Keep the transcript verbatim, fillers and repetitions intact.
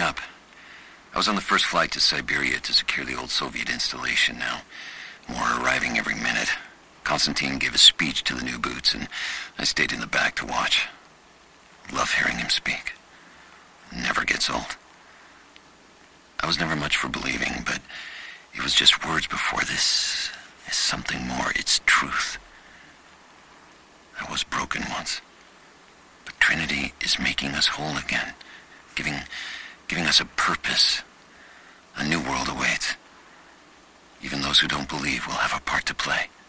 warming up. I was on the first flight to Siberia to secure the old Soviet installation now. More arriving every minute. Konstantin gave a speech to the new boots, and I stayed in the back to watch. Love hearing him speak. Never gets old. I was never much for believing, but it was just words before. This is something more. It's truth. I was broken once. But Trinity is making us whole again. Giving, giving us a purpose. A new world awaits. Even those who don't believe will have a part to play.